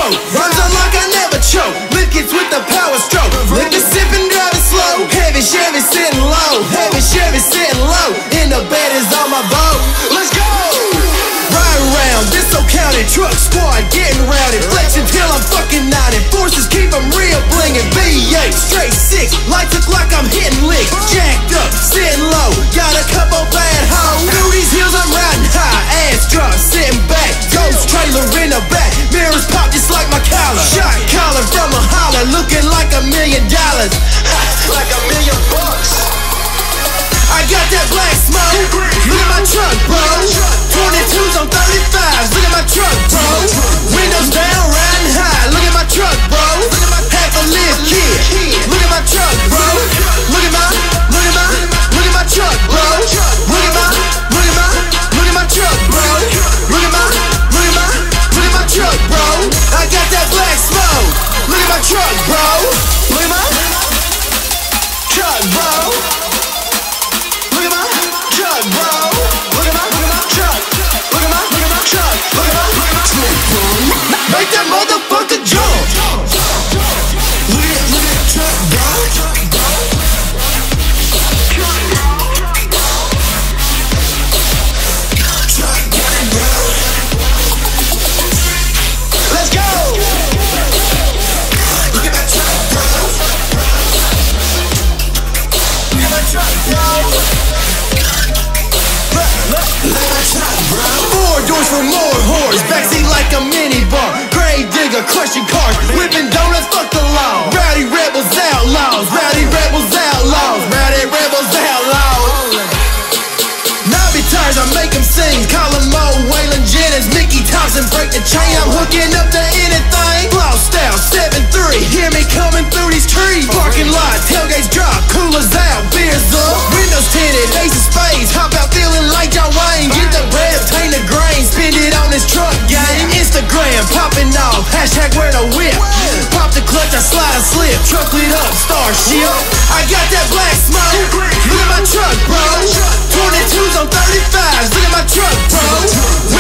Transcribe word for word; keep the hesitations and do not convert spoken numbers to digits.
smoke. Runs on like I never choke. Lift gets with the power stroke. Liquor sipping, driving slow. Heavy Chevy sitting low. Heavy Chevy sitting low. In the bed is on my boat. Let's go! Ride around, this so counted. Truck squad getting rowdy. Flex until I'm fucking ninety. Forces keep them real blingin'. B eight, straight six. Lights look like I'm hitting licks. Jacked up, sitting low. Got a couple bad hoes. Through these hills I'm riding high. Ass drop, sitting back. Ghost trailer in the back. Mirrors pop just like my collar. Shot collar from a holler. Looking like a million dollars. Like a million bucks. I got that black smoke. Look at my truck, bro. twenty-twos on thirty-fives. Look at my truck, bro. Windows down, riding high. Look at my truck, bro. Half a live kid. Look at my truck, bro. Look at my, look at my, look at my truck, bro. Look at my, look at my, look at my truck, bro. Look at my, look at my, look at my truck, bro. I got that black smoke. Look at my truck, bro. Look at my truck, bro. Look at my truck, bro. Look at my, look at my truck. Look at my, look at my truck. Look at my, look at my truck, bro. Make that motherfucker jump. Look at, look at truck, bro. Truck, bro. Let's go. Look at my truck, bro. Look at my truck, bro. Four doors for more whores. Backseat like a minibar. Grave digger, crushing cars. Whipping donuts, fuck the law. Rowdy rebels, outlaws. Rowdy rebels, outlaws. Rowdy rebels, outlaws. Knobby tires, I make them sing. Call them Mo, Waylon Jennings, Mickey Thompson. Break the chain, I'm hooking up to anything. Lost out, seven three. Hear me coming through these trees. Parking lot, tailgates drop. Coolers out, beers up. Windows tinted, ace of spades. Hop out feeling like John Wayne. Get the bread, obtain the grain. Spend it on this truck game. Instagram, popping off. Hashtag wear the whip. Pop the clutch, I slide and slip. Truck lit up, Starship. I got that black smoke. Look at my truck, bro. twenty-twos on thirty-fives. Look at my truck, bro.